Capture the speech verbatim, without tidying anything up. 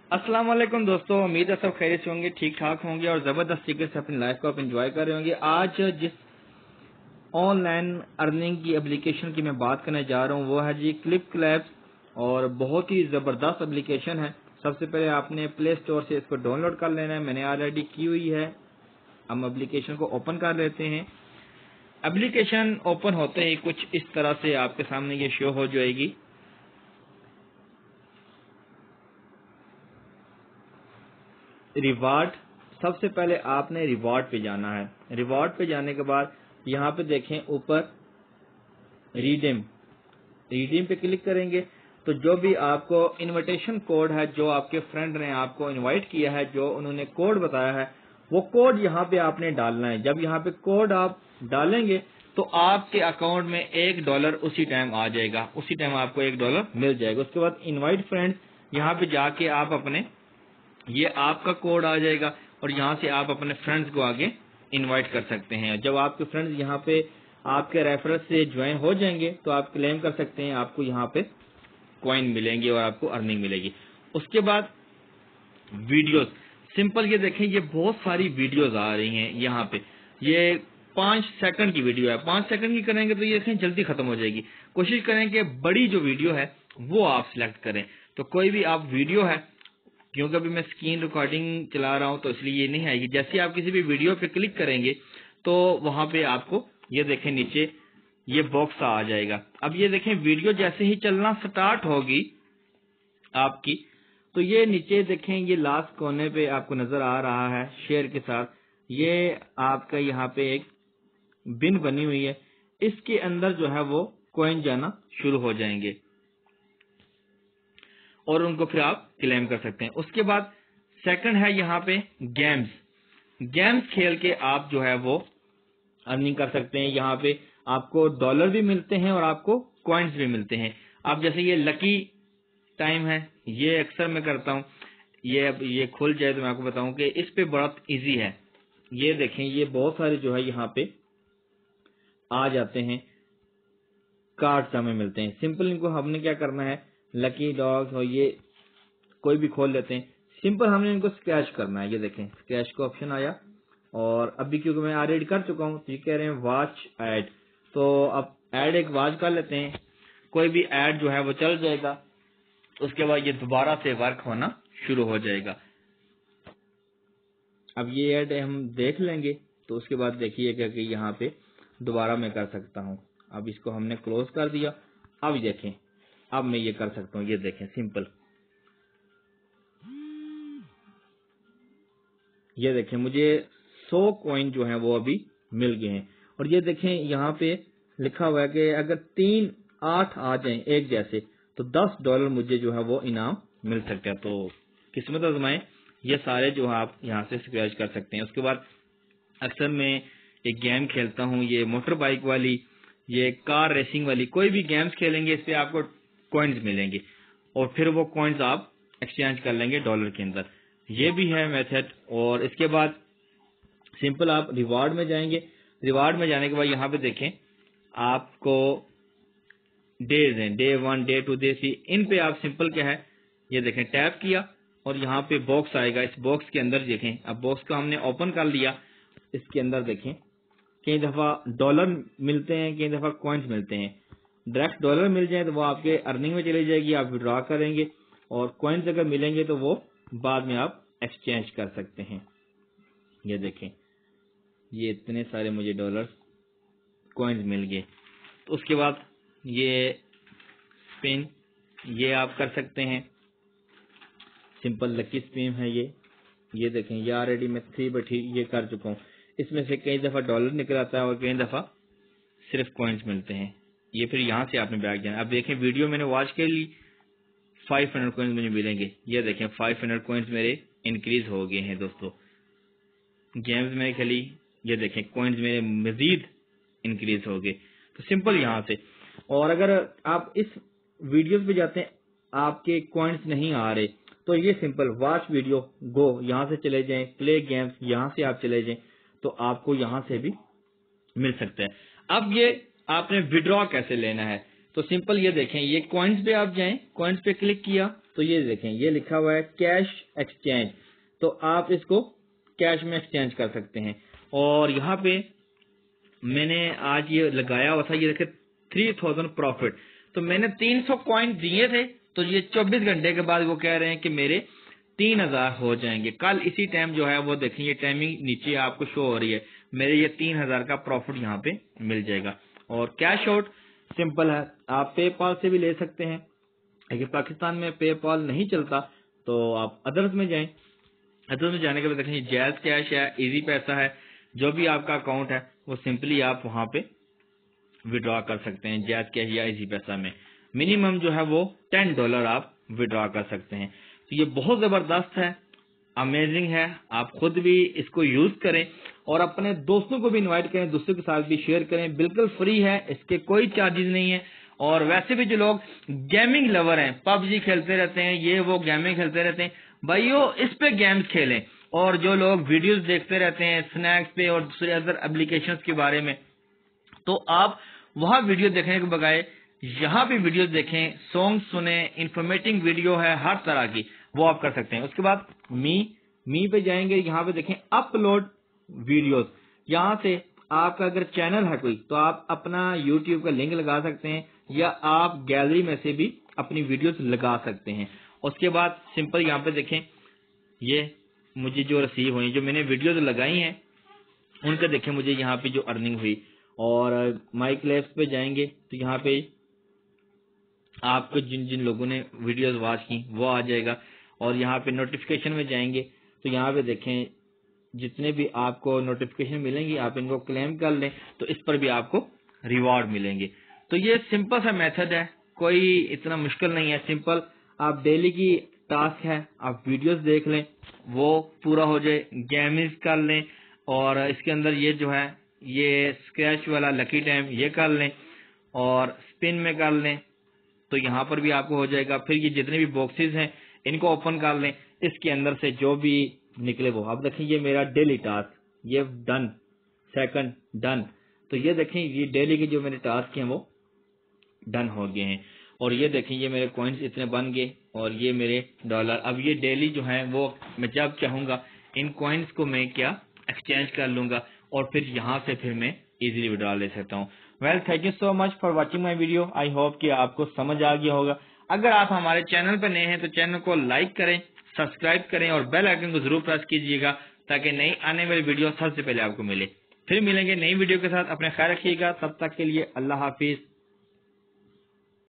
अस्सलाम वालेकुम दोस्तों, उम्मीद है सब खैरियत से होंगे, ठीक ठाक होंगे और जबरदस्त तरीके से अपनी लाइफ को आप एंजॉय कर रहे होंगे। आज जिस ऑनलाइन अर्निंग की एप्लीकेशन की मैं बात करने जा रहा हूँ वो है जी क्लिप क्लैप्स, और बहुत ही जबरदस्त एप्लीकेशन है। सबसे पहले आपने प्ले स्टोर से इसको डाउनलोड कर लेना है, मैंने ऑलरेडी की हुई है। हम एप्लीकेशन को ओपन कर लेते हैं। एप्लीकेशन ओपन होते ही कुछ इस तरह से आपके सामने ये शो हो जाएगी। रिवार्ड, सबसे पहले आपने रिवार्ड पे जाना है। रिवार्ड पे जाने के बाद यहाँ पे देखें ऊपर रिडीम, रिडीम पे क्लिक करेंगे तो जो भी आपको इनविटेशन कोड है, जो आपके फ्रेंड ने आपको इनवाइट किया है, जो उन्होंने कोड बताया है, वो कोड यहाँ पे आपने डालना है। जब यहाँ पे कोड आप डालेंगे तो आपके अकाउंट में एक डॉलर उसी टाइम आ जाएगा, उसी टाइम आपको एक डॉलर मिल जाएगा। उसके बाद इनवाइट फ्रेंड्स, यहाँ पे जाके आप अपने, ये आपका कोड आ जाएगा और यहाँ से आप अपने फ्रेंड्स को आगे इनवाइट कर सकते हैं। जब आपके फ्रेंड्स यहाँ पे आपके रेफरल से ज्वाइन हो जाएंगे तो आप क्लेम कर सकते हैं, आपको यहाँ पे कॉइन मिलेंगे और आपको अर्निंग मिलेगी। उसके बाद वीडियोस, सिंपल ये देखें, ये बहुत सारी वीडियोस आ रही हैं यहाँ पे। ये पांच सेकंड की वीडियो है, पांच सेकंड की करेंगे तो ये देखें जल्दी खत्म हो जाएगी। कोशिश करें कि बड़ी जो वीडियो है वो आप सिलेक्ट करें। तो कोई भी आप वीडियो है, क्योंकि अभी मैं स्क्रीन रिकॉर्डिंग चला रहा हूं तो इसलिए ये नहीं आएगी। जैसे आप किसी भी वीडियो पे क्लिक करेंगे तो वहां पे आपको ये देखें नीचे ये बॉक्स आ जाएगा। अब ये देखें वीडियो जैसे ही चलना स्टार्ट होगी आपकी, तो ये नीचे देखें, ये लास्ट कोने पे आपको नजर आ रहा है शेयर के साथ, ये आपका यहाँ पे एक बिन बनी हुई है, इसके अंदर जो है वो कॉइन जाना शुरू हो जाएंगे और उनको फिर आप क्लेम कर सकते हैं। उसके बाद सेकंड है यहाँ पे गेम्स, गेम्स खेल के आप जो है वो अर्निंग कर सकते हैं। यहाँ पे आपको डॉलर भी मिलते हैं और आपको कॉइन्स भी मिलते हैं। आप जैसे ये लकी टाइम है, ये अक्सर मैं करता हूँ, ये अब ये खुल जाए तो मैं आपको बताऊं कि इस पे बहुत इजी है। ये देखें, ये बहुत सारे जो है यहाँ पे आ जाते हैं, कार्ड्स हमें मिलते हैं। सिंपल इनको हमने क्या करना है, लकी डॉग्स और ये कोई भी खोल लेते हैं। सिंपल हमने इनको स्क्रैच करना है। ये देखें स्क्रैच का ऑप्शन आया और अभी क्योंकि मैं ऑलरेडी कर चुका हूँ तो ये कह रहे हैं वॉच ऐड, तो अब ऐड एक वॉच कर लेते हैं। कोई भी ऐड जो है वो चल जाएगा, उसके बाद ये दोबारा से वर्क होना शुरू हो जाएगा। अब ये ऐड हम देख लेंगे तो उसके बाद देखिएगा कि यहाँ पे दोबारा मैं कर सकता हूँ। अब इसको हमने क्लोज कर दिया। अब देखें, अब मैं ये कर सकता हूँ। ये देखें सिंपल, ये देखें मुझे सौ कॉइन जो है वो अभी मिल गए हैं। और ये देखें यहाँ पे लिखा हुआ है कि अगर तीन आठ आ जाएं एक जैसे तो दस डॉलर मुझे जो है वो इनाम मिल सकता है। तो किस्मत आजमाएं, ये सारे जो है आप यहाँ से स्क्रैच कर सकते हैं। उसके बाद अक्सर मैं एक गेम खेलता हूँ, ये मोटर बाइक वाली, ये कार रेसिंग वाली, कोई भी गेम्स खेलेंगे इस पे आपको कॉइन्स मिलेंगे और फिर वो कॉइन्स आप एक्सचेंज कर लेंगे डॉलर के अंदर। ये भी है मेथड। और इसके बाद सिंपल आप रिवार्ड में जाएंगे। रिवार्ड में जाने के बाद यहाँ पे देखें आपको डेज हैं, day one, day two, day three, इन पे आप सिंपल क्या है, ये देखें टैप किया और यहाँ पे बॉक्स आएगा। इस बॉक्स के अंदर देखें, अब बॉक्स को हमने ओपन कर लिया। इसके अंदर देखें कई दफा डॉलर मिलते हैं, कई दफा कॉइन्स मिलते हैं। डायरेक्ट डॉलर मिल जाए तो वो आपके अर्निंग में चली जाएगी, आप विड्रॉ करेंगे, और कॉइन्स अगर मिलेंगे तो वो बाद में आप एक्सचेंज कर सकते हैं। ये देखें, ये इतने सारे मुझे डॉलर कॉइन्स मिल गए। तो उसके बाद ये स्पिन, ये आप कर सकते हैं, सिंपल लकी स्पिन है ये। ये देखें, ये ऑलरेडी मैं थ्री बैठी ये कर चुका हूँ। इसमें से कई दफा डॉलर निकल आता है और कई दफा सिर्फ कॉइन्स मिलते हैं। ये फिर यहाँ से आपने बैक जाना। अब देखें वीडियो मैंने वॉच के लिए फाइव हंड्रेड कॉइन्स मुझे मिलेंगे। ये देखें फाइव हंड्रेड कॉइन्स मेरे इंक्रीज हो गए हैं दोस्तों। गेम्स में खेली, ये देखें कॉइन्स मेरे मजीद इंक्रीज हो गए। तो सिंपल यहाँ से। और अगर आप इस वीडियोस पे जाते हैं आपके कॉइन्स नहीं आ रहे तो ये सिंपल वॉच वीडियो गो, यहाँ से चले जाएं, प्ले गेम्स, यहाँ से आप चले जाएं तो आपको यहाँ से भी मिल सकता है। अब ये आपने विड्रॉ कैसे लेना है, तो सिंपल ये देखें, ये कॉइन्स पे आप जाएं, कॉइन्स पे क्लिक किया तो ये देखें, ये लिखा हुआ है कैश एक्सचेंज, तो आप इसको कैश में एक्सचेंज कर सकते हैं। और यहाँ पे मैंने आज ये लगाया हुआ था, ये देखे थ्री थाउजेंड प्रॉफिट, तो मैंने तीन सौ कॉइन दिए थे, तो ये चौबीस घंटे के बाद वो कह रहे हैं कि मेरे तीन हजार हो जाएंगे। कल इसी टाइम जो है वो देखें, ये टाइमिंग नीचे आपको शो हो रही है, मेरे ये तीन हजार का प्रॉफिट यहाँ पे मिल जाएगा। और कैश आउट सिंपल है, आप पेपाल से भी ले सकते हैं। अगर पाकिस्तान में पेपाल नहीं चलता तो आप अदर्स में जाएं, अदर्स में जाने के बाद देखें जैज कैश है, इजी पैसा है, जो भी आपका अकाउंट है वो सिंपली आप वहां पे विड्रॉ कर सकते हैं जैज कैश या इजी पैसा में। मिनिमम जो है वो टेन डॉलर आप विड्रॉ कर सकते हैं। तो ये बहुत जबरदस्त है, अमेजिंग है, आप खुद भी इसको यूज करें और अपने दोस्तों को भी इनवाइट करें, दूसरों के साथ भी शेयर करें। बिल्कुल फ्री है, इसके कोई चार्जेस नहीं है। और वैसे भी जो लोग गेमिंग लवर हैं, पबजी खेलते रहते हैं, ये वो गेमिंग खेलते रहते हैं, भाइयों इस पे गेम्स खेलें। और जो लोग वीडियोस देखते रहते हैं स्नैक्स पे और दूसरे अदर एप्लीकेशंस के बारे में, तो आप वहां वीडियो देखने के बजाय यहाँ पे वीडियो देखें, सॉन्ग सुने, इंफॉर्मेटिव वीडियो है हर तरह की, वो आप कर सकते हैं। उसके बाद मी मी पे जाएंगे, यहाँ पे देखें अपलोड वीडियोस, यहाँ से आपका अगर चैनल है कोई तो आप अपना यूट्यूब का लिंक लगा सकते हैं या आप गैलरी में से भी अपनी वीडियोस लगा सकते हैं। उसके बाद सिंपल यहाँ पे देखें, ये मुझे जो रिसीव हुई, जो मैंने वीडियोस लगाई हैं उनका देखें मुझे यहाँ पे जो अर्निंग हुई। और माई क्लेप्स पे जाएंगे तो यहाँ पे आपको जिन जिन लोगों ने वीडियोस वॉच की वो आ जाएगा। और यहाँ पे नोटिफिकेशन में जाएंगे तो यहाँ पे देखें जितने भी आपको नोटिफिकेशन मिलेंगी आप इनको क्लेम कर लें तो इस पर भी आपको रिवॉर्ड मिलेंगे। तो ये सिंपल सा मेथड है, कोई इतना मुश्किल नहीं है, सिंपल आप डेली की टास्क है, आप वीडियोस देख लें, वो पूरा हो जाए, गेमिंग कर लें और इसके अंदर ये जो है ये स्क्रैच वाला लकी टाइम ये कर लें और स्पिन में कर लें तो यहाँ पर भी आपको हो जाएगा। फिर ये जितने भी बॉक्सेस हैं इनको ओपन कर लें, इसके अंदर से जो भी निकले वो आप देखें, ये मेरा डेली टास्क, ये डन, सेकंड डन, तो ये देखें ये डेली के जो मेरे टास्क हैं वो डन हो गए हैं। और ये देखें ये मेरे कॉइन्स इतने बन गए और ये मेरे डॉलर। अब ये डेली जो है वो मैं जब चाहूंगा इन कॉइन्स को मैं क्या एक्सचेंज कर लूंगा और फिर यहाँ से फिर मैं इजीली विड्रॉ ले सकता हूँ। Well thank you so much for watching my video, I hope कि आपको समझ आ गया होगा। अगर आप हमारे चैनल पर नए हैं तो चैनल को लाइक करें, सब्सक्राइब करें और बेल आइकन को जरूर प्रेस कीजिएगा ताकि नई आने वाली वीडियो सबसे पहले आपको मिले। फिर मिलेंगे नई वीडियो के साथ, अपने ख्याल रखिएगा, तब तक के लिए अल्लाह हाफिज।